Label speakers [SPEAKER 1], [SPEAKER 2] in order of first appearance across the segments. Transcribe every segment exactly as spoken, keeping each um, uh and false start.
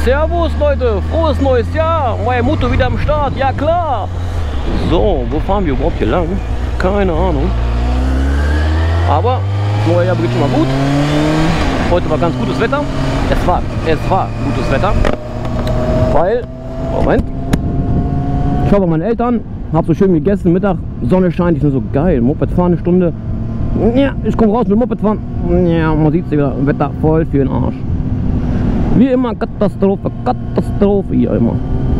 [SPEAKER 1] Servus Leute, frohes neues Jahr, mein Motor wieder am Start, ja klar. So, wo fahren wir überhaupt hier lang? Keine Ahnung. Aber das neue Jahr beginnt schon mal gut. Heute war ganz gutes Wetter. Es war, es war gutes Wetter. Weil, Moment, ich war bei meinen Eltern, hab so schön gegessen, Mittag, Sonne scheint, ich bin so geil, Moped fahren eine Stunde. Ja, ich komme raus mit Moped fahren. Ja, man sieht es wieder, Wetter voll für den Arsch. Wie immer Katastrophe, Katastrophe hier immer.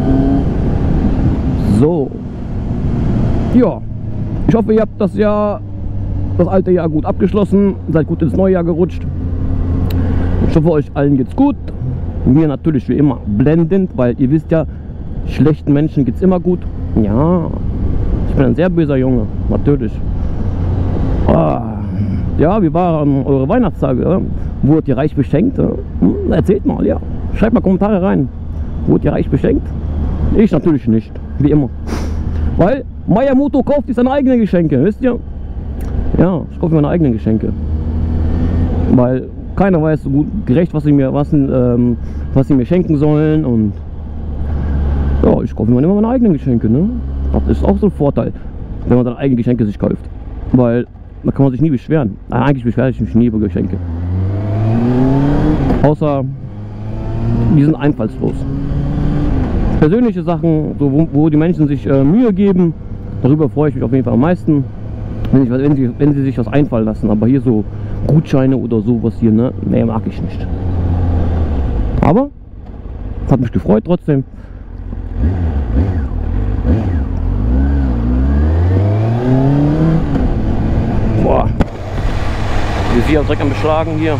[SPEAKER 1] So. Ja, ich hoffe, ihr habt das Jahr, das alte Jahr gut abgeschlossen, seid gut ins neue Jahr gerutscht. Ich hoffe, euch allen geht's gut. Mir natürlich wie immer blendend, weil ihr wisst ja, schlechten Menschen geht's immer gut. Ja, ich bin ein sehr böser Junge, natürlich. Ah, ja, wie waren eure Weihnachtstage? Ja? Wurdet ihr reich beschenkt? Ja? Hm, erzählt mal, ja. Schreibt mal Kommentare rein. Wurdet ihr reich beschenkt? Ich natürlich nicht, wie immer. Weil Mayamoto kauft sich seine eigenen Geschenke, wisst ihr? Ja, ich kaufe mir meine eigenen Geschenke. Weil keiner weiß so gut gerecht, was sie mir, was, ähm, was sie mir schenken sollen. Und ja, ich kaufe mir immer meine eigenen Geschenke. Ne? Das ist auch so ein Vorteil, wenn man seine eigenen Geschenke sich kauft. Weil da kann man sich nie beschweren. Eigentlich beschwere ich mich nie über Geschenke. Außer die sind einfallslos. Persönliche Sachen, so, wo, wo die Menschen sich äh, Mühe geben, darüber freue ich mich auf jeden Fall am meisten, wenn, ich, wenn, sie, wenn sie sich was einfallen lassen. Aber hier so Gutscheine oder sowas hier, ne, nee, mag ich nicht. Aber hat mich gefreut trotzdem. Boah, wir sind direkt am Beschlagen hier.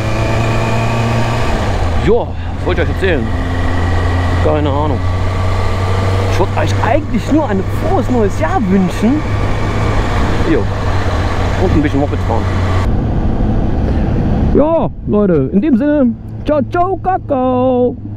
[SPEAKER 1] Jo, was wollte ich euch erzählen? Keine Ahnung. Ich wollte euch eigentlich nur ein frohes neues Jahr wünschen. Jo. Und ein bisschen Moped fahren. Ja, Leute, in dem Sinne, ciao, ciao, Kakao.